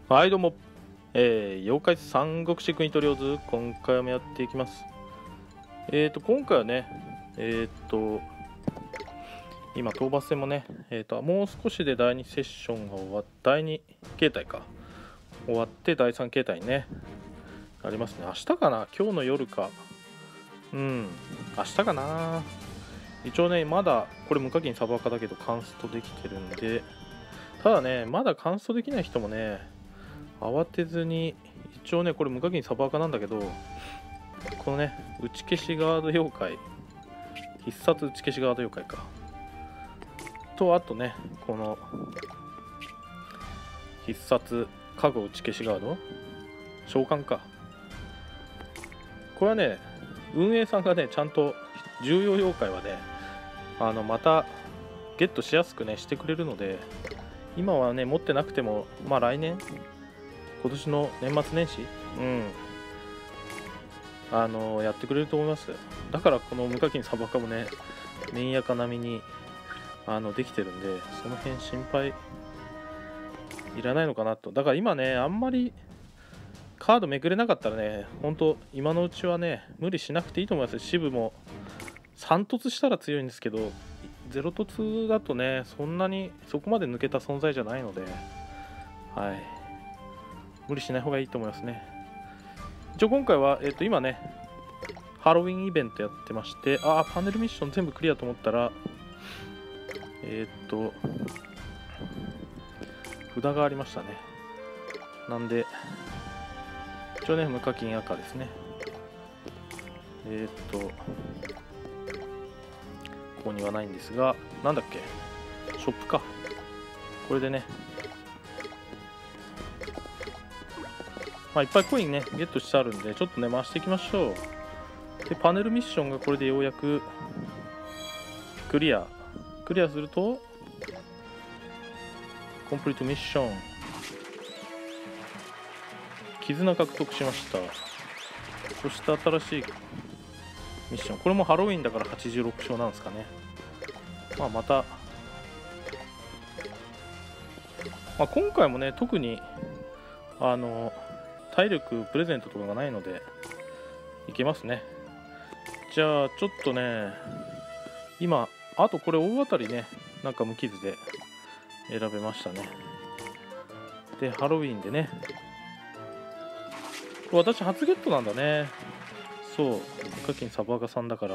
はいどうも、妖怪三国志国取り図今回もやっていきます。今回はね今討伐戦もねもう少しで第2セッションが終わって第2形態か終わって第3形態にねありますね。明日かな、今日の夜か、明日かな。一応ねまだこれ無課金サバカだけどカンストできてるんで、ただねまだカンストできない人もね慌てずに、一応ねこれ無課金サバカなんだけど、このね打ち消しガード妖怪、必殺打ち消しガード妖怪かと、あとねこの必殺加護打ち消しガード召喚か、これはね運営さんがねちゃんと重要妖怪はねまたゲットしやすくねしてくれるので、今はね持ってなくても来年今年の年末年始やってくれると思います。だからこの無課金サバカもね年やか並みにできてるんで、その辺心配いらないのかなと。だから今ねあんまりカードめくれなかったらね、ほんと今のうちはね無理しなくていいと思います。支部も3突したら強いんですけど、0突だとねそんなにそこまで抜けた存在じゃないので、無理しない方がいいと思いますね。一応今回は、今ねハロウィンイベントやってまして、パネルミッション全部クリアと思ったら札がありましたね。なんで一応ね無課金赤ですね。ここにはないんですが、なんだっけ、ショップか。これでねいっぱいコインねゲットしてあるんで、ちょっとね回していきましょう。でパネルミッションがこれでようやくクリアするとコンプリートミッション、絆獲得しました。そして新しいミッション、これもハロウィンだから86勝なんですかね。また今回もね特に体力プレゼントとかがないのでいけますね。じゃあちょっとね今あとこれ大当たりねなんか無傷で選べましたね。でハロウィンでね、私初ゲットなんだね。そう、無課金サバガさんだから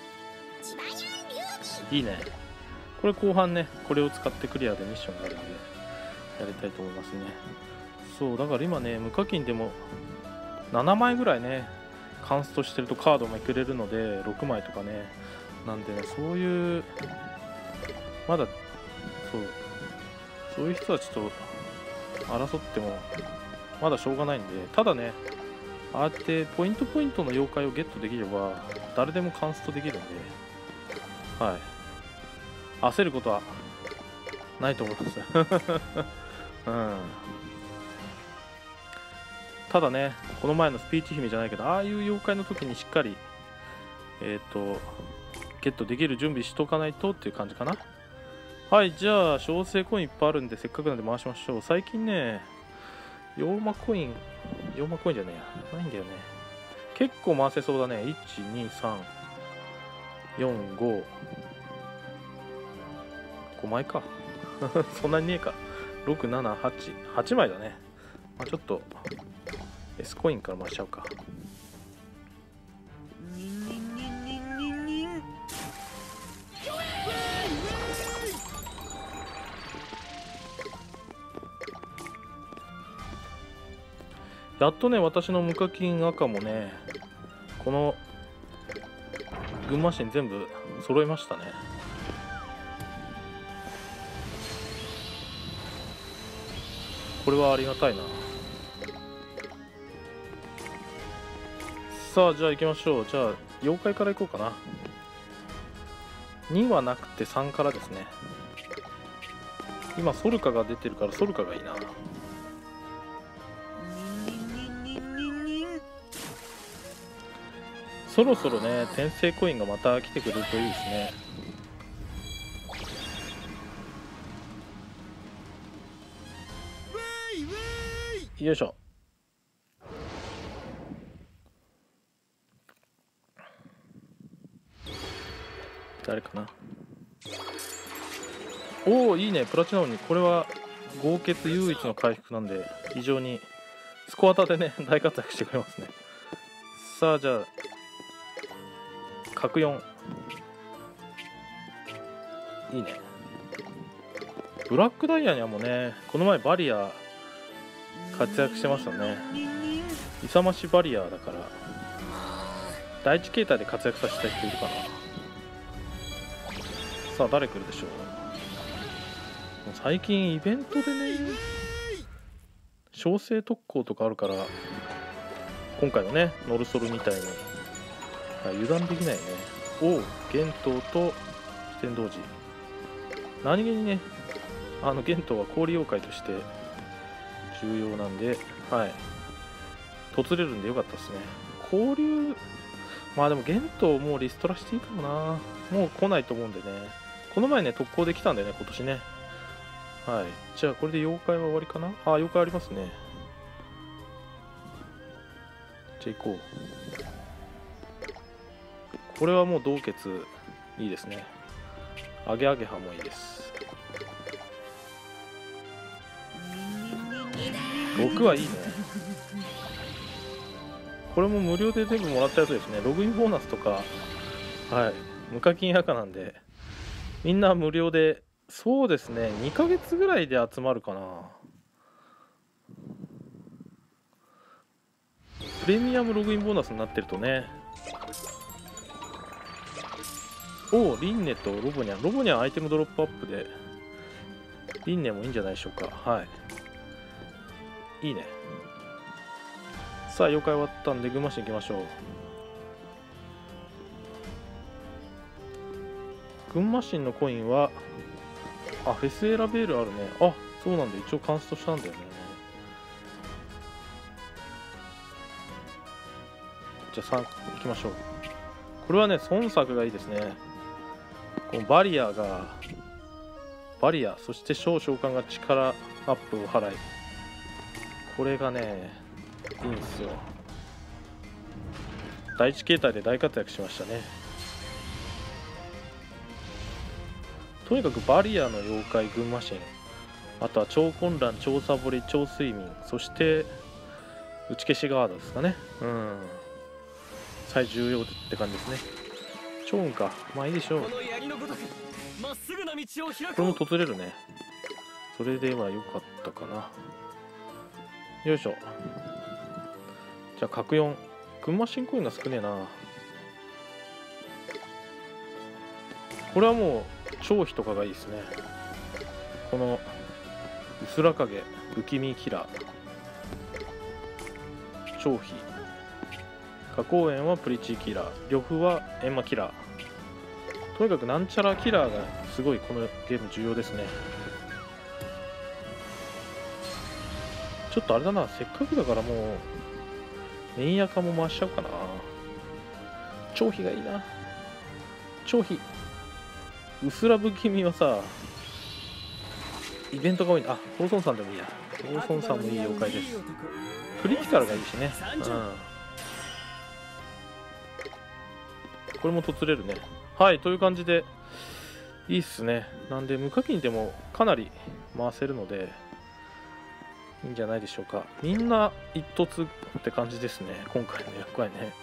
いいね。これ後半ねこれを使ってクリアでミッションがあるのでやりたいと思いますね。そうだから今ね無課金でも7枚ぐらいねカンストしてるとカードもくれるので6枚とかね、なんでねそういうまだそういう人たちと争ってもまだしょうがないんで、ただねああやってポイントの妖怪をゲットできれば誰でもカンストできるんで、焦ることはないと思いますただねこの前のスピーチ姫じゃないけど、ああいう妖怪の時にしっかりゲットできる準備しとかないとっていう感じかな。じゃあ小生コインいっぱいあるんでせっかくなんで回しましょう。最近ね妖魔コインじゃねえや、ないんだよね。結構回せそうだね。12345 5枚かそんなにねえか。678枚だね。ちょっと S コインから回しちゃうか。やっとね私の無課金赤もねこの群馬神全部揃いましたね。これはありがたいな。さあじゃあ行きましょう。じゃあ妖怪から行こうかな。2はなくて3からですね。今ソルカが出てるからソルカがいいな。そろそろね転生コインがまた来てくれるといいですね。 よいしょ。誰かな。おお、いいね。プラチナ鬼、これは豪傑唯一の回復なんで非常にスコアタでね大活躍してくれますね。さあ、じゃあ角4、いいね。ブラックダイヤにはもうね、この前バリア活躍してますよね。勇ましバリアだから第一形態で活躍させたい人いるかな。さあ、誰来るでしょう。最近イベントでね、小生特攻とかあるから、今回のねノルソルみたいに油断できないよね。おお、玄東と四天童子、何気にね玄東は氷妖怪として重要なんで、はい、突れるんでよかったですね。交流、まあでも玄東もうリストラしていいかもな。もう来ないと思うんでね。この前ね特攻できたんでね、今年ね。はい、じゃあこれで妖怪は終わりかな。あ、妖怪ありますね。じゃあ行こう。これはもう同血いいですね。アゲアゲハもいいです。6はいいね。これも無料で全部もらったやつですね。ログインボーナスとか、はい、無課金赤なんでみんな無料で、そうですね、2ヶ月ぐらいで集まるかな。プレミアムログインボーナスになってるとね。おお、リンネとロボニャン。ロボニャンアイテムドロップアップでリンネもいいんじゃないでしょうか。はい、いいね。さあ、妖怪終わったんで群馬市行きましょう。群馬市のコインは、あ、フェスエラベールあるね。あ、そうなんだ、一応カンストしたんだよね。じゃあ3行きましょう。これはね孫作がいいですね。このバリアが、バリア、そして小召喚が力アップを払い、これがねいいんですよ。第一形態で大活躍しましたね。とにかくバリアの妖怪群馬神、あとは超混乱、超サボり、超睡眠、そして打ち消しガードですかね。最重要って感じですね。超運か、まあいいでしょう。これも突れるね。それでは良かったかな。よいしょ。じゃあ角4、群馬新コインが少ねえな。これはもう超飛とかがいいですね。このうすら影、不気味キラー、超飛、花公園はプリチーキラー、呂布はエンマキラー。とにかくなんちゃらキラーがすごいこのゲーム重要ですね。ちょっとあれだな、せっかくだからもうメインアカも回しちゃおうかな。超飛がいいな。超飛、うすら不気味はさ、イベントが多いな。あ、ローソンさんでもいいや。ローソンさんもいい妖怪です。クリティカルがいいしね。これも突れるね。はい、という感じでいいっすね。なんで無課金でもかなり回せるのでいいんじゃないでしょうか。みんな一突って感じですね、今回の役割ね。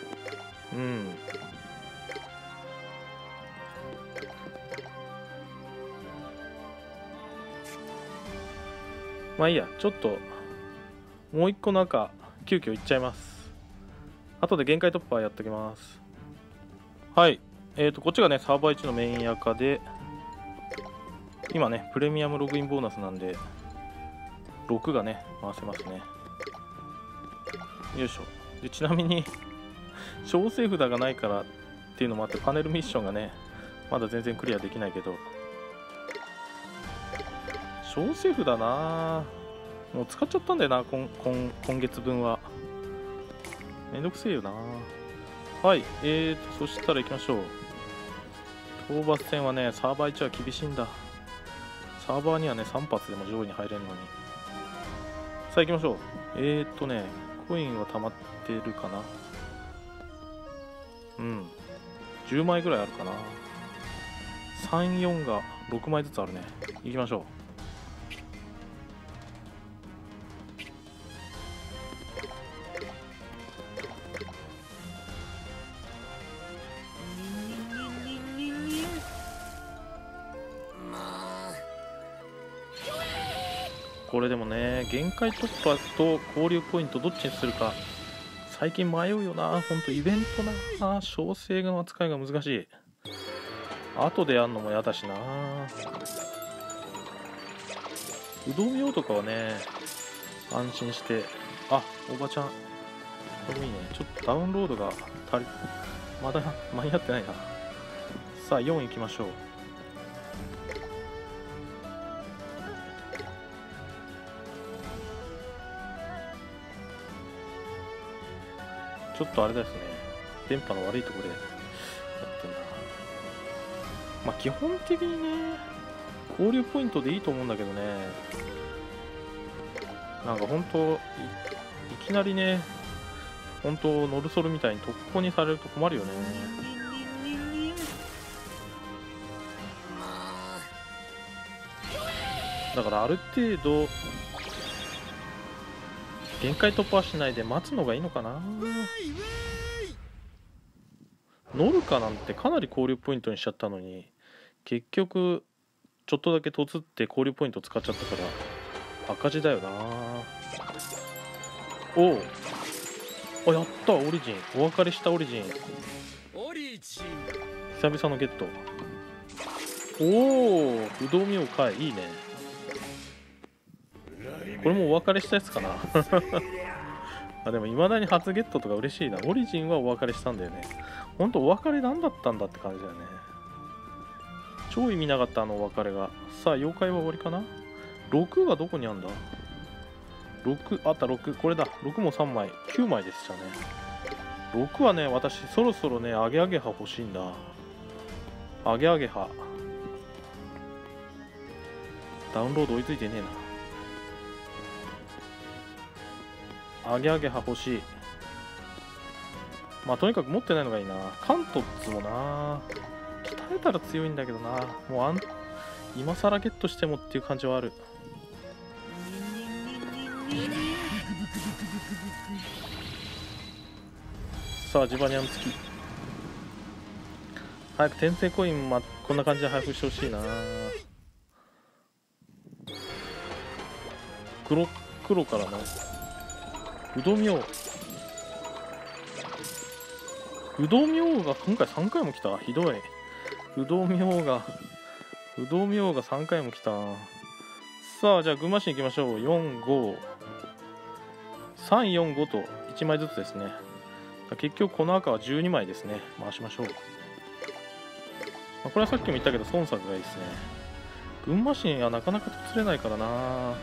まあいいや、ちょっともう一個の赤急遽いっちゃいます。後で限界突破やっときます。はい、こっちがねサーバー1のメイン赤で、今ねプレミアムログインボーナスなんで6がね回せますね。よいしょ。でちなみに小生札がないからっていうのもあって、パネルミッションがねまだ全然クリアできないけど、小生札な、もう使っちゃったんだよな、今月分は。めんどくせえよな。はい、そしたら行きましょう。討伐戦はねサーバー1は厳しいんだ。サーバーにはね3発でも上位に入れるのに、 さあ行きましょう。コインは溜まってるかな。うん、10枚ぐらいあるかな。3、4が6枚ずつあるね。行きましょう。これでもね、限界突破と交流ポイントどっちにするか最近迷うよな。ほんとイベントな、小生の扱いが難しい。後でやんのも嫌だしな。うどん用とかはね、安心して。あ、おばちゃん、これもいいね。ちょっとダウンロードがまだ間に合ってないな。さあ4行きましょう。ちょっとあれですね、電波の悪いところでやってんだ。まあ基本的にね、交流ポイントでいいと思うんだけどね。なんか本当 いきなりね、本当ノルソルみたいに特攻にされると困るよね。だからある程度限界突破しないで待つのがいいのかな。ノルカなんてかなり交流ポイントにしちゃったのに、結局ちょっとだけとつって交流ポイント使っちゃったから赤字だよな。おお、あ、やった。オリジン、お別れしたオリジン、久々のゲット。おお、不動明快、いいね。これもお別れしたやつかな。あ、でも未だに初ゲットとか嬉しいな。オリジンはお別れしたんだよね。ほんとお別れ何だったんだって感じだよね。超意味なかった、あのお別れが。さあ妖怪は終わりかな。6がどこにあんだ。6あった。6、これだ。6も3枚、9枚でしたね。6はね、私そろそろね、アゲアゲハ欲しいんだ。アゲアゲハダウンロード追いついてねえな。アゲアゲハ欲しい。まあとにかく持ってないのがいいな。カントッツもな、鍛えたら強いんだけどな。もう今更ゲットしてもっていう感じはある。さあジバニャン付き、早く転生コイン、こんな感じで配布してほしいな。黒からのうどみょうが今回3回も来た。ひどい。うどみょうが3回も来た。さあじゃあ群馬市行きましょう。45345と1枚ずつですね。結局この赤は12枚ですね。回しましょう。これはさっきも言ったけど孫作がいいですね。群馬市はなかなか釣れないからな。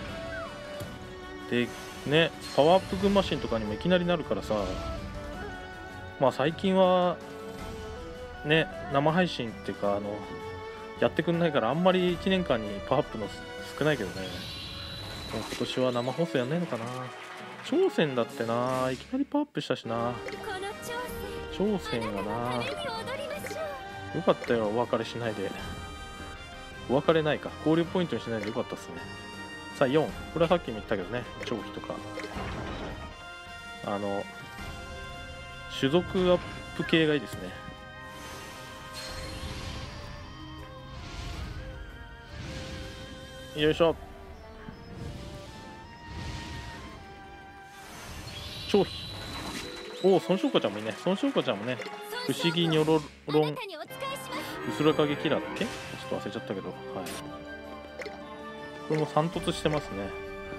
でね、パワーアップ群馬市とかにもいきなりなるからさ、まあ最近はね、生配信っていうかやってくんないから、あんまり1年間にパワーアップの少ないけどね。もう今年は生放送やんないのかな。挑戦だってな、いきなりパワーアップしたしな。挑戦がな、よかったよ。お別れしないで、お別れないか、交流ポイントにしないでよかったっすね。さあ4、これはさっきも言ったけどね、長飛とか種族アップ系がいいですね。よいしょ。長飛、おお、孫翔子ちゃんもいいね。孫翔子ちゃんもね、不思議ニョロロンうすら影キラーだっけ、ちょっと忘れちゃったけど、はい、これも3突してますね。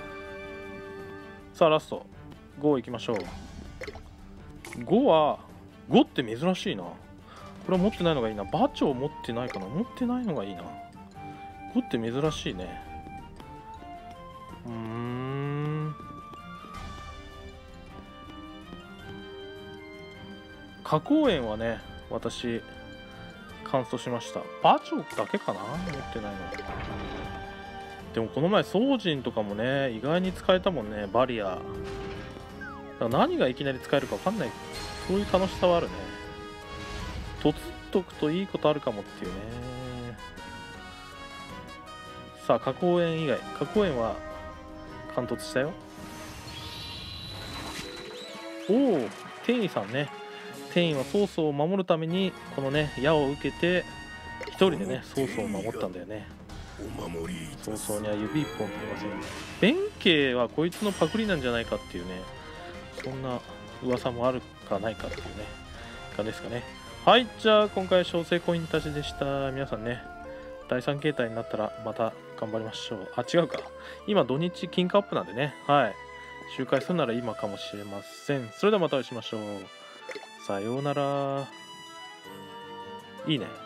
さあラスト5いきましょう。5って珍しいな。これは持ってないのがいいな。馬長持ってないかな。持ってないのがいいな。5って珍しいね。花公園はね、私完走しました。馬長だけかな、持ってないの。 でもこの前宗人とかもね意外に使えたもんね、バリア。だから何がいきなり使えるか分かんない、そういう楽しさはあるね。とつっとくといいことあるかもっていうね。さあ花崗園以外、花崗園は貫突したよ。おお、天意さんね。天意は曹操を守るためにこのね矢を受けて一人でね曹操を守ったんだよね。曹操には指一本取れません。弁慶はこいつのパクリなんじゃないかっていうね、そんな噂もあるかないかっていうね感じですかね。はい、じゃあ今回小生コインたちでした。皆さんね第3形態になったらまた頑張りましょう。あ、違うか、今土日金貨アップなんでね、はい、周回するなら今かもしれません。それではまたお会いしましょう。さようなら。いいね。